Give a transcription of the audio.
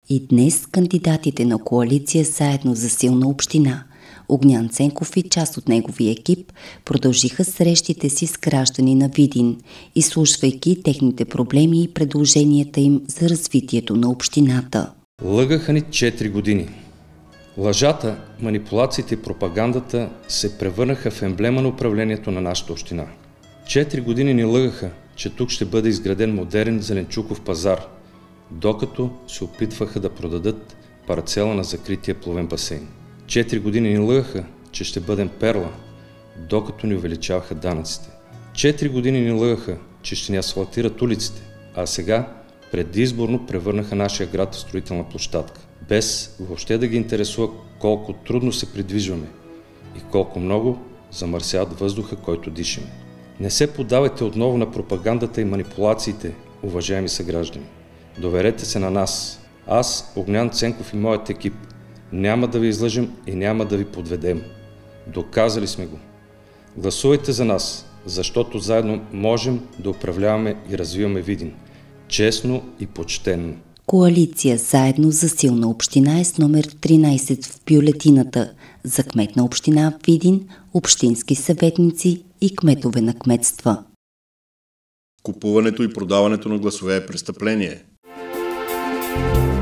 И днес кандидатите на коалиция Заедно за силна община, Огнян Ценков и част от неговия екип, продължиха срещите си с граждани на Видин, изслушвайки техните проблеми и предложенията им за развитието на общината. Лъгаха ни 4 години. Лъжата, манипулациите и пропагандата се превърнаха в емблема на управлението на нашата община. 4 години ни лъгаха, че тук ще бъде изграден модерен зеленчуков пазар, докато се опитваха да продадат парцела на закрития плувен басейн. 4 години ни лъгаха, че ще бъдем перла, докато ни увеличаваха данъците. 4 години ни лъгаха, че ще ни асфалтират улиците, а сега предизборно превърнаха нашия град в строителна площадка, без въобще да ги интересува колко трудно се придвижваме и колко много замърсяват въздуха, който дишаме. Не се поддавайте отново на пропагандата и манипулациите, уважаеми съграждани. Доверете се на нас. Аз, Огнян Ценков и моят екип, няма да ви излъжем и няма да ви подведем. Доказали сме го. Гласувайте за нас, защото заедно можем да управляваме и развиваме Видин. Честно и почтенно. Коалиция Заедно за силна община е с номер 13 в бюлетината за кмет на община Видин, общински съветници и кметове на кметства. Купуването и продаването на гласове е престъпление.